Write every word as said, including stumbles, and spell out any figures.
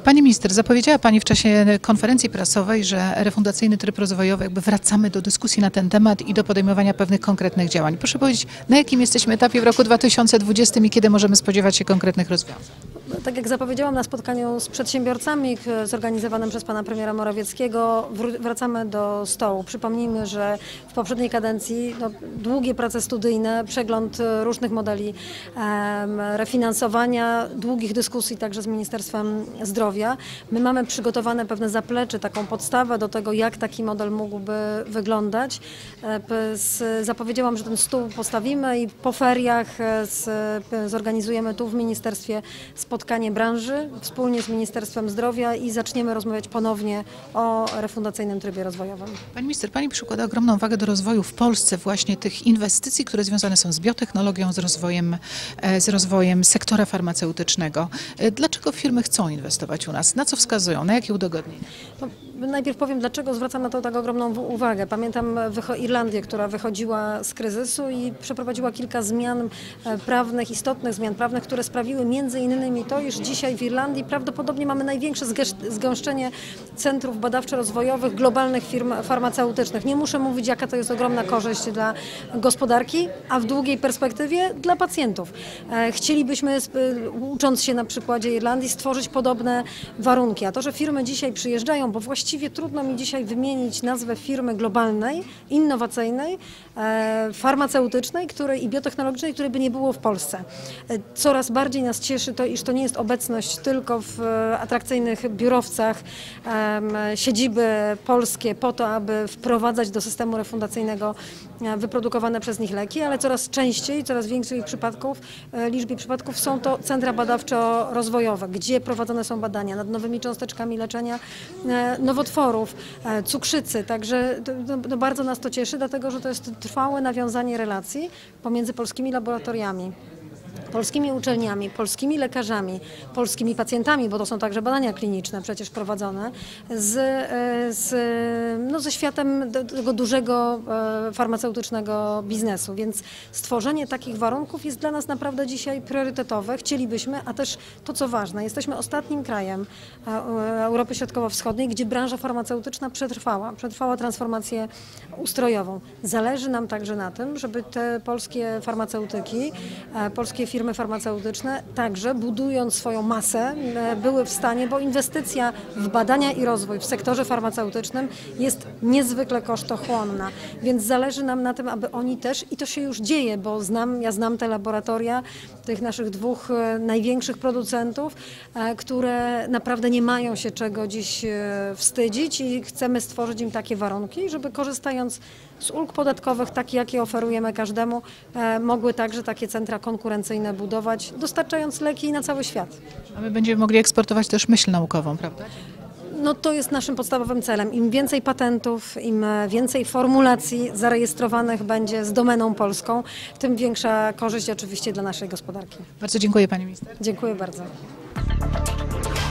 Pani minister, zapowiedziała Pani w czasie konferencji prasowej, że refundacyjny tryb rozwojowy, jakby wracamy do dyskusji na ten temat i do podejmowania pewnych konkretnych działań. Proszę powiedzieć, na jakim jesteśmy etapie w roku dwa tysiące dwudziestym i kiedy możemy spodziewać się konkretnych rozwiązań? Tak jak zapowiedziałam na spotkaniu z przedsiębiorcami zorganizowanym przez pana premiera Morawieckiego, wracamy do stołu. Przypomnijmy, że w poprzedniej kadencji no, długie prace studyjne, przegląd różnych modeli um, refinansowania, długich dyskusji także z Ministerstwem Zdrowia. My mamy przygotowane pewne zaplecze, taką podstawę do tego, jak taki model mógłby wyglądać. Z, zapowiedziałam, że ten stół postawimy i po feriach z, zorganizujemy tu w ministerstwie spotkanie branży wspólnie z Ministerstwem Zdrowia i zaczniemy rozmawiać ponownie o refundacyjnym trybie rozwojowym. Pani minister, Pani przykłada ogromną wagę do rozwoju w Polsce właśnie tych inwestycji, które związane są z biotechnologią, z rozwojem, z rozwojem sektora farmaceutycznego. Dlaczego firmy chcą inwestować u nas? Na co wskazują? Na jakie udogodnienia? No, najpierw powiem, dlaczego zwracam na to tak ogromną uwagę. Pamiętam Irlandię, która wychodziła z kryzysu i przeprowadziła kilka zmian prawnych, istotnych zmian prawnych, które sprawiły między innymi to, iż dzisiaj w Irlandii prawdopodobnie mamy największe zgęszczenie centrów badawczo-rozwojowych globalnych firm farmaceutycznych. Nie muszę mówić, jaka to jest ogromna korzyść dla gospodarki, a w długiej perspektywie dla pacjentów. Chcielibyśmy, ucząc się na przykładzie Irlandii, stworzyć podobne warunki. A to, że firmy dzisiaj przyjeżdżają, bo właściwie trudno mi dzisiaj wymienić nazwę firmy globalnej, innowacyjnej, farmaceutycznej której, i biotechnologicznej, której by nie było w Polsce. Coraz bardziej nas cieszy to, iż to nie jest obecność tylko w atrakcyjnych biurowcach, siedziby polskie po to, aby wprowadzać do systemu refundacyjnego wyprodukowane przez nich leki, ale coraz częściej, coraz większej przypadków, liczbie przypadków są to centra badawczo-rozwojowe, gdzie prowadzone są badania nad nowymi cząsteczkami leczenia nowotworów, cukrzycy. Także no, no bardzo nas to cieszy, dlatego że to jest trwałe nawiązanie relacji pomiędzy polskimi laboratoriami, polskimi uczelniami, polskimi lekarzami, polskimi pacjentami, bo to są także badania kliniczne przecież prowadzone, z, z, no, ze światem tego dużego farmaceutycznego biznesu. Więc stworzenie takich warunków jest dla nas naprawdę dzisiaj priorytetowe. Chcielibyśmy, a też to co ważne, jesteśmy ostatnim krajem Europy Środkowo-Wschodniej, gdzie branża farmaceutyczna przetrwała, przetrwała transformację ustrojową. Zależy nam także na tym, żeby te polskie farmaceutyki, polskie firmy farmaceutyczne także budując swoją masę były w stanie, bo inwestycja w badania i rozwój w sektorze farmaceutycznym jest niezwykle kosztochłonna, więc zależy nam na tym, aby oni też, i to się już dzieje, bo znam, ja znam te laboratoria tych naszych dwóch największych producentów, które naprawdę nie mają się czego dziś wstydzić i chcemy stworzyć im takie warunki, żeby korzystając z ulg podatkowych, takie jakie oferujemy każdemu, mogły także takie centra konkurencyjne budować, dostarczając leki na cały świat. A my będziemy mogli eksportować też myśl naukową, prawda? No to jest naszym podstawowym celem. Im więcej patentów, im więcej formulacji zarejestrowanych będzie z domeną polską, tym większa korzyść oczywiście dla naszej gospodarki. Bardzo dziękuję Pani minister. Dziękuję bardzo.